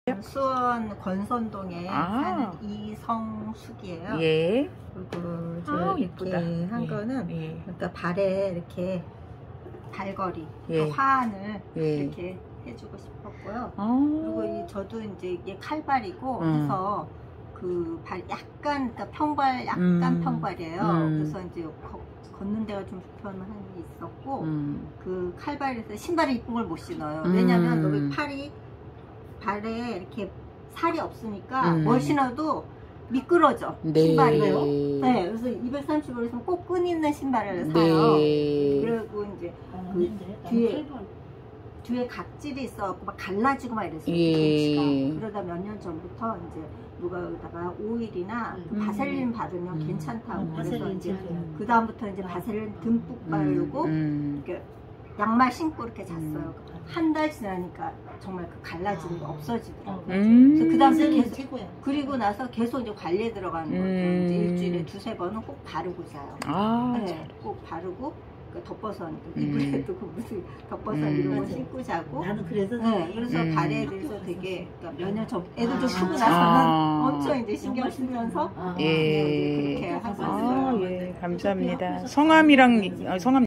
수원 권선동에 아. 사는 이성숙이에요. 예. 그리고 아우, 이렇게 이쁘다. 한 예, 거는 예. 그러니까 발에 이렇게 발걸이, 예. 그 화환을 예. 이렇게 해주고 싶었고요. 아. 그리고 저도 이제 이게 칼발이고 음. 해서 그 발 약간 그러니까 평발 약간 평발이에요. 그래서 이제 걷는 데가 좀 불편한 게 있었고 그 칼발에서 신발을 이쁜 걸 못 신어요. 왜냐면 여기 발에 이렇게 살이 없으니까 뭘 신어도 미끄러져. 네. 신발이요. 네, 그래서 230원에서 꼭 끈 있는 신발을 사요. 네. 그리고 이제 그 뒤에 각질이 있어갖고 막 갈라지고 막 이랬어요. 예. 그러다 몇 년 전부터 이제 누가 여기다가 오일이나 바셀린 바르면 괜찮다고. 그래서 이제 그 다음부터 이제 바셀린 듬뿍 바르고 이렇게 양말 신고 이렇게 잤어요. 한 달 지나니까 정말 그 갈라지는 게 없어지더라고요. 그래서 그 다음에 계속 그리고 나서 계속 이제 관리에 들어가는 거죠. 이제 일주일에 2-3번은 꼭 바르고 자요. 아, 네, 꼭 바르고 덮버선, 이불에도 그 무슨 덮버선 이런 거 신고 자고. 나는 그래서 네, 그래서 발에 대해서 되게 그러니까 몇 년 전 애들도 크고 나서는 엄청 이제 신경 쓰면서 예. 그렇게 하고 아, 있어요. 예. 감사합니다. 성함이랑 성함